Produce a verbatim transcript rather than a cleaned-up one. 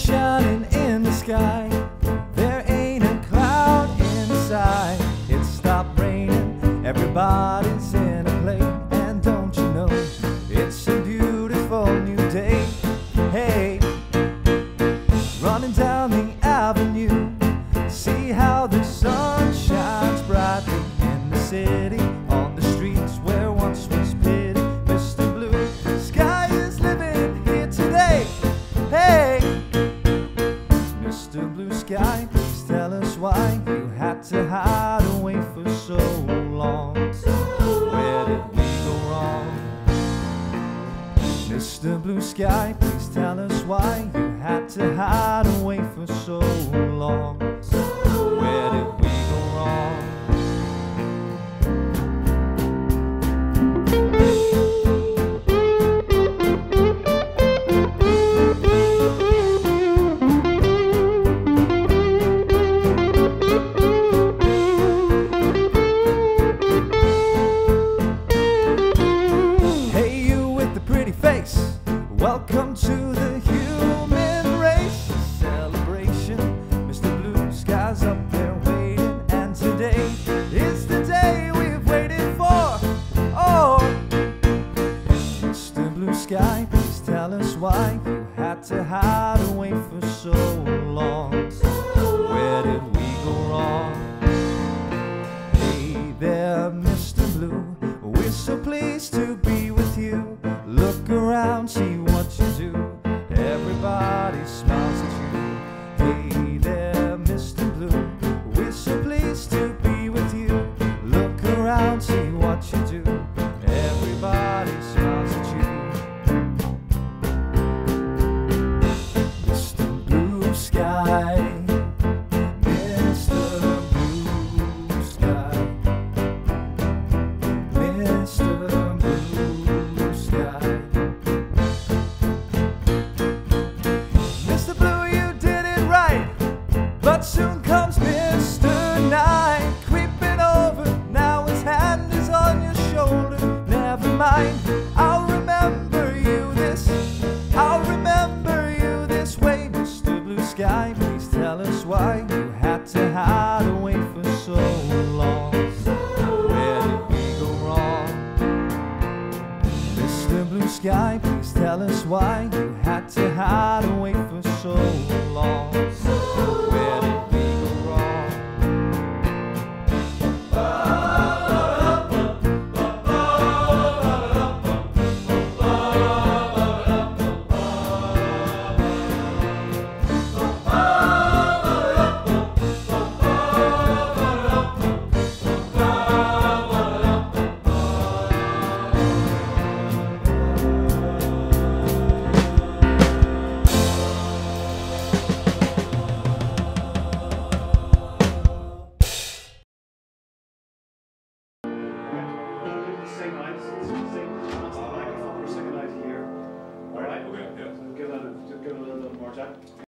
shining in the sky. There ain't a cloud inside. It stopped raining, everybody's in a plane. And don't you know, it's a beautiful new day. Hey, running down the avenue, see how the sun shines brightly in the city, on the streets where once was pity. Mister Blue Sky is living here today. Hey, Mister Blue Sky, please tell us why you had to hide away for so long. Where did we go wrong? Mister Blue Sky, please tell us why you had to hide away for so long. Where did we go wrong? Welcome to the human race celebration. Mister Blue Sky's up there waiting, and today is the day we've waited for. Oh, Mister Blue Sky, please tell us why you had to hide away for so long. Where did we go wrong? Hey there, Mister Blue, we're so pleased to be with you. Look around, see what you do. Everybody smiles at you. Hey there, Mister Blue, we're so pleased to be with you. Look around, see what you do. Everybody smiles at you. Mister Blue Sky, Mister Blue Sky, Mister Blue Sky. But soon comes Mister Night, creeping over, now his hand is on your shoulder. Never mind, I'll remember you this, I'll remember you this way. Mister Blue Sky, please tell us why you had to hide away for so long. Where did we go wrong? Mister Blue Sky, please tell us why you had to hide away for so long. Where